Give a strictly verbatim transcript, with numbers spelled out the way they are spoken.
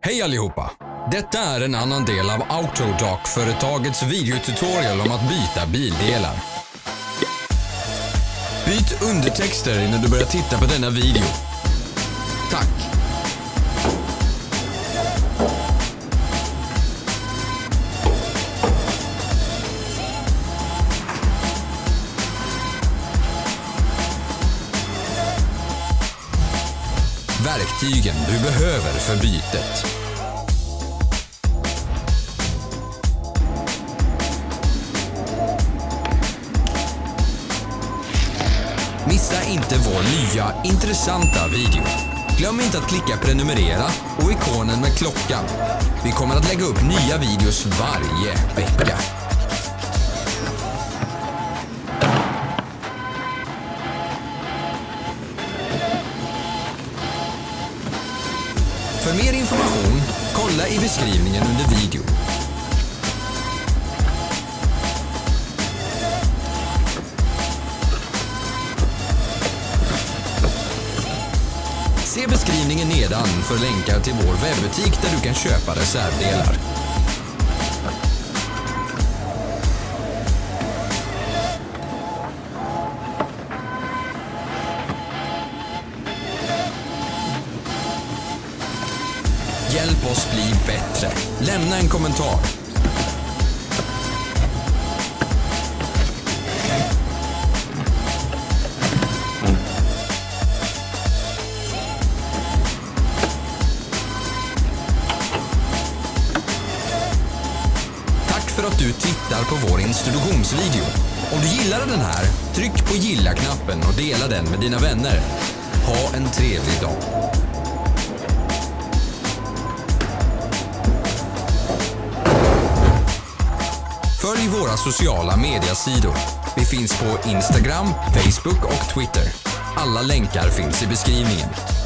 Hej allihopa! Detta är en annan del av Autodoc-företagets videotutorial om att byta bildelar. Byt undertexter innan du börjar titta på denna video. Tack! Verktygen du behöver för bytet. Missa inte vår nya, intressanta video. Glöm inte att klicka prenumerera och ikonen med klockan. Vi kommer att lägga upp nya videos varje vecka. För mer information, kolla i beskrivningen under videon. Se beskrivningen nedan för länkar till vår webbutik där du kan köpa reservdelar. Hjälp oss bli bättre. Lämna en kommentar. Tack för att du tittar på vår introduktionsvideo. Om du gillade den här, tryck på gilla-knappen och dela den med dina vänner. Ha en trevlig dag. Följ våra sociala mediesidor. Vi finns på Instagram, Facebook och Twitter. Alla länkar finns i beskrivningen.